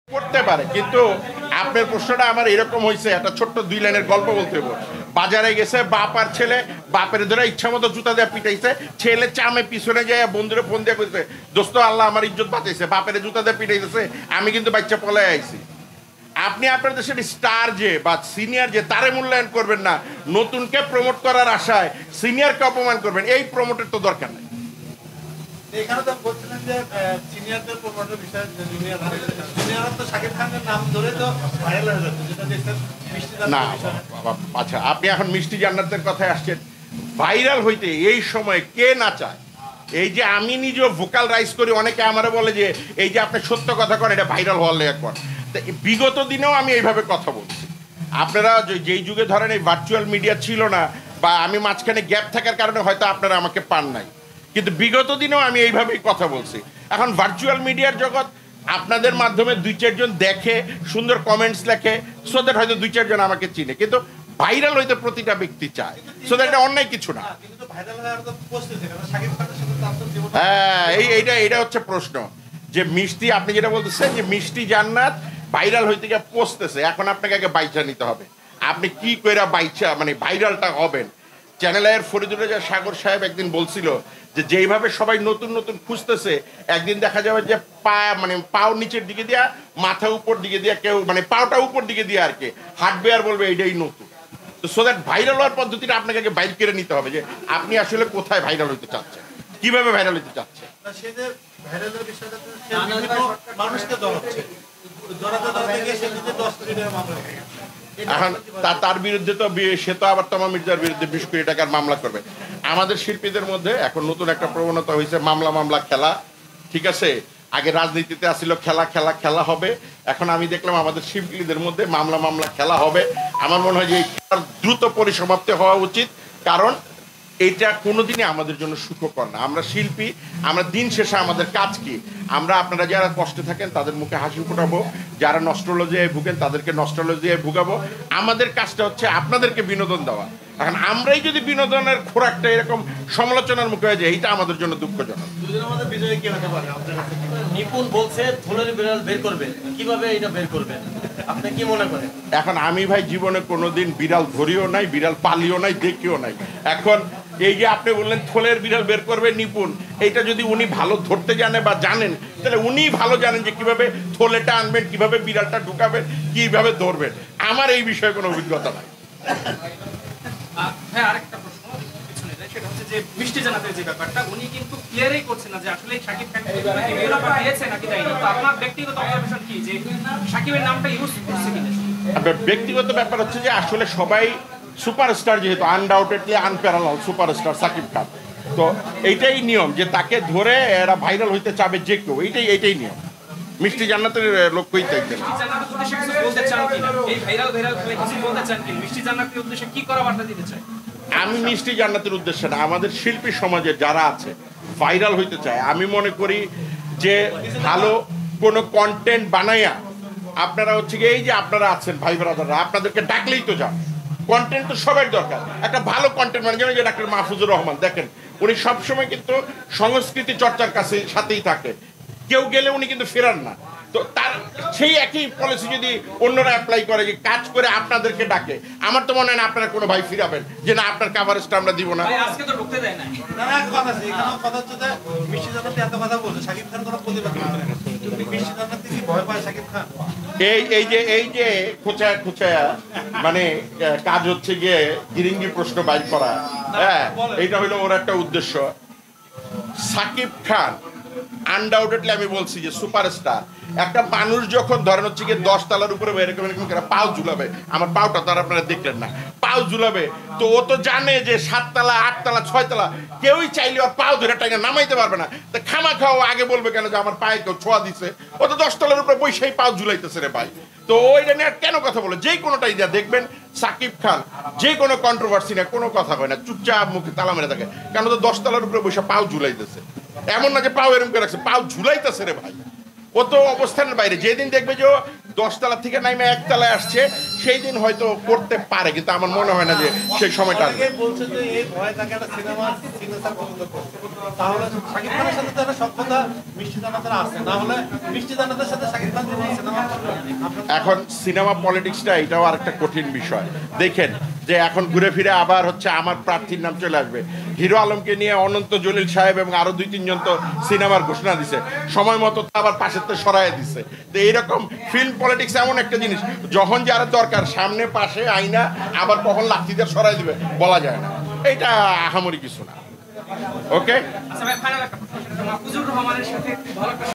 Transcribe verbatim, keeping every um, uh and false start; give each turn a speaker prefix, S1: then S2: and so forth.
S1: করতে পারে, কিন্তু আপনার প্রশ্নটা আমার এরকম হয়েছে, একটা ছোট্ট দুই লাইনের গল্প বলতে হবে। বাজারে গেছে বাপ আর ছেলে, বাপের ধরে ইচ্ছা মতো জুতা দিয়ে পিটাইছে, ছেলে চামে পিছনে যায় বন্ধুরে ফোন দিয়ে কইছে দোস্ত আল্লাহ আমার ইজ্জত বাঁচাইছে, বাপের জুতা দিয়ে পিটাইতেছে, আমি কিন্তু বাচ্চা পলায় আইছি। আপনি আপনার দেশের স্টার যে বা সিনিয়র যে তারে মূল্যায়ন করবেন না, নতুনকে প্রমোট করার আশায় সিনিয়রকে অপমান করবেন, এই প্রমোটের তো দরকার নেই।
S2: এখানে তো বলছিলেন যে সিনিয়রদের প্রমোটের বিষয়ে জুনিয়র জুনিয়ররা তো শাকিব খানের নাম ধরে তো ভাইরাল হয়ে যাচ্ছে, যেটা দেখছেন মিষ্টি
S1: না
S2: জান্নাত।
S1: আচ্ছা, আপনি এখন মিষ্টি জান্নাতের কথায় আসছেন। ভাইরাল হইতে এই সময় কে না চায়? এই যে আমি নিজেও ভোকাল রাইজ করি, অনেকে আমারে বলে যে এই যে আপনি সত্য কথা করেন, এটা ভাইরাল হওয়ার লেগে করেন। তো বিগত দিনেও আমি এইভাবে কথা বলছি। আপনারা যেই যুগে ধরেন এই ভার্চুয়াল মিডিয়া ছিল না, বা আমি মাঝখানে গ্যাপ থাকার কারণে হয়তো আপনারা আমাকে পান নাই, কিন্তু বিগত দিনেও আমি এইভাবেই কথা বলছি। এখন ভার্চুয়াল মিডিয়ার জগৎ, আপনাদের মাধ্যমে দুই চারজন দেখে সুন্দর কমেন্টস লেখে, সো দ্যাট হয়তো দুই চারজন আমাকে চিনে, কিন্তু ভাইরাল হইতে প্রতিটা ব্যক্তি চায়, সো দ্যাট এটা অন্যায় কিছু না। হ্যাঁ, এই এইটা এটা হচ্ছে প্রশ্ন যে মিষ্টি, আপনি যেটা বলতেছেন যে মিষ্টি জান্নাত ভাইরাল হইতে গিয়ে পৌঁছতেছে, এখন আপনাকে আগে বাইচা নিতে হবে, আপনি কি কইরা বাইচা মানে ভাইরালটা হবেন। চ্যানেলের ফরিদুল রাজা সাগর সাহেব একদিন বলছিল যে যেইভাবে সবাই নতুন নতুন খুঁজতেছে, একদিন দেখা যাবে যে পা মানে পাও নিচের দিকে দিয়া মাথা উপর দিকে দিয়া কেউ মানে পাওটা উপর দিকে দিয়ে আর কি হাঁটবে আর বলবে এইটাই নতুন। তো সো দ্যাট ভাইরাল হওয়ার পদ্ধতিটা আপনাকে আগে বাইর করে নিতে হবে যে আপনি আসলে কোথায় ভাইরাল হইতে চাচ্ছেন, কিভাবে ভাইরাল হইতে চাচ্ছেন। এখন তার বিরুদ্ধে তো সে তো আবার তমা মির্জার বিরুদ্ধে বিশ কোটি টাকার মামলা করবে। আমাদের শিল্পীদের মধ্যে এখন নতুন একটা প্রবণতা হয়েছে মামলা মামলা খেলা, ঠিক আছে? আগে রাজনীতিতে আসছিল খেলা খেলা খেলা হবে, এখন আমি দেখলাম আমাদের শিল্পীদের মধ্যে মামলা মামলা খেলা হবে। আমার মনে হয় যে এই খেলার দ্রুত পরিসমাপ্তি হওয়া উচিত, কারণ এটা কোনোদিনই আমাদের জন্য সুখকর না। আমরা শিল্পী, আমরা দিন শেষে আমাদের কাজ কি, আমরা আপনারা যারা কষ্টে থাকেন তাদের মুখে হাসি ফোটাবো, যারা নস্ট্রোলজিয়ায় ভুগেন তাদেরকে নস্ট্রোলজিয়ায় ভুগাবো। আমাদের কাজটা হচ্ছে আপনাদেরকে বিনোদন দেওয়া। এখন আমরাই যদি বিনোদনের খোরাকটা এরকম সমালোচনার মুখে হয়ে যায়, এইটা আমাদের জন্য দুঃখজনক।
S3: নিপুণ বলছে থলের বিড়াল বের করবে, কিভাবে এটা বের করবেন আপনি কি মনে করেন?
S1: এখন আমি ভাই জীবনে কোনোদিন বিড়াল ধরিও নাই, বিড়াল পালিও নাই, দেখিও নাই। এখন এই যে আপনি বললেন থলের বিড়াল বের করবে নিপুণ, এইটা যদি উনি ভালো ধরতে জানে বা জানেন, তাহলে উনি ভালো জানেন যে কিভাবে থলেটা আনবেন, কিভাবে বিড়ালটা ঢুকাবেন, কিভাবে ধরবেন। আমার এই বিষয়ে কোনো অভিজ্ঞতা নাই।
S4: হ্যাঁ, আরেকটা প্রশ্ন পিছনে যায়, সেটা হচ্ছে যে মিষ্টি জান্নাতের যে ব্যাপারটা, উনি কিন্তু ক্লিয়ারই করছেন না যে আসলে শাকিব খান এই ব্যাপার দিয়েছে নাকি দেয়নি। তো আপনার ব্যক্তিগত অবজারভেশন কি যে শাকিবের নামটা ইউজ করছে কিনা?
S1: ব্যক্তিগত ব্যাপার হচ্ছে যে আসলে সবাই সুপারস্টার, যেহেতু undoubtedly unparalleled superstar Shakib Khan, তো এইটাই নিয়ম যে তাকে ধরে এরা ভাইরাল হইতে চাবে যে কেউ, এইটাই এইটাই নিয়ম। মিষ্টি জান্নাতের লক্ষ্যই থাকবে। আমি মিষ্টি জান্নাতের উদ্দেশ্যে না, আমাদের শিল্পী সমাজে যারা আছে ভাইরাল হইতে চায়, আমি মনে করি যে ভালো কোনো কন্টেন্ট বানাইয়া আপনারা হচ্ছে কি এই যে আপনারা আছেন ভাই ব্রাদাররা, আপনাদেরকে ডাকলেই তো যান। কন্টেন্ট তো সবার দরকার, একটা ভালো কন্টেন্ট মানে যেমন যে ডাক্তার মাহফুজুর রহমান, দেখেন উনি সবসময় কিন্তু সংস্কৃতি চর্চার কাছে সাথেই থাকে, কেউ গেলে উনি কিন্তু ফেরান না। তো তার সেই একই পলিসি যদি অন্যরা অ্যাপ্লাই করে, যে কাজ করে আপনাদেরকে ডাকে, আমার তো মনে হয় না আপনারা কোনো ভাই ফিরাবেন যে না আপনার কাভারেজটা আমরা দিব না।
S4: আজকে তো ঢুকতে দেয় না।
S2: কথা আছে, এখানে কথা হচ্ছে যে মিষ্টি জান্নাত এত কথা বলছে, শাকিব খান কোনো প্রতিবাদ করে না। মিষ্টি জান্নাত কি ভয় পায় শাকিব খান?
S1: এই এই যে এই যে খোঁচায় খোঁচায়া মানে কাজ হচ্ছে গিয়ে গিরিঙ্গি প্রশ্ন বাইর করা, হ্যাঁ এইটা হইলো ওর একটা উদ্দেশ্য। সাকিব খান আনডাউটেডলি আমি বলছি যে সুপারস্টার। একটা মানুষ যখন ধরেন হচ্ছে গিয়ে দশ তালার উপরে এরকম এরকম পাও ঝুলাবে, আমার পাওটা তো আর আপনারা দেখলেন না, পাও ঝুলাবে, তো ও তো জানে যে সাততলা আটতলা ছয়তলা কেউই চাইলে ওর পাও ধরে টাইনা নামাইতে পারবে না। তো খামা খাওয়া আগে বলবে কেন যে আমার পায়ে কেউ ছোঁয়া দিছে, ও তো দশতলার উপরে বসেই পাও ঝুলাইতেছে রে ভাই। তো ওইটা নিয়ে কেন কথা বলে, যে কোনোটাই যা দেখবেন সাকিব খান যে কোনো কন্ট্রোভার্সি না, কোনো কথা হয় না, চুপচাপ মুখে তালা মেরে থাকে, কেন তো দশতলার উপরে বসে পাও ঝুলাইতেছে। এমন না যে পাও এরকম করে রাখছে, পাও ঝুলাইতেছে রে ভাই। ও তো অবস্থানের বাইরে। যেদিন দেখবে যে ও দশতলা থেকে নাইমে একতলায় আসছে সেই দিন হয়তো করতে পারে, কিন্তু আমার মনে হয় না যে সেই সময়টা আসবে।
S2: অনেকেই বলছে যে এই ভয় তাকে একটা সিনেমা সিগনেচার পছন্দ করছে, তাহলে শাকিব খানের সাথে তো একটা সভ্যতা মিষ্টি জান্নাতের আছে, না হলে মিষ্টি জান্নাতের সাথে শাকিব খান যদি সিনেমা করবেন।
S1: এখন সিনেমা পলিটিক্সটা এটাও আর একটা কঠিন বিষয়। দেখেন যে এখন ঘুরে ফিরে আবার হচ্ছে আমার প্রার্থীর নাম চলে আসবে। হিরো আলমকে নিয়ে অনন্ত জলিল সাহেব এবং আরো দুই তিনজন তো সিনেমার ঘোষণা দিছে, সময় মতো তো আবার পাশের তো সরাই দিছে। তো এইরকম ফিল্ম পলিটিক্স এমন একটা জিনিস, যখন যারা দরকার সামনে পাশে আইনা আবার কখন লাঠিদের সরাই দিবে বলা যায় না, এটা আহামরি কিছু না। ওকে,
S4: আচ্ছা ভাই, ফাইনাল একটা প্রশ্ন, সেটা হলো মাহফুজুর রহমানের সাথে একটু ভালো একটা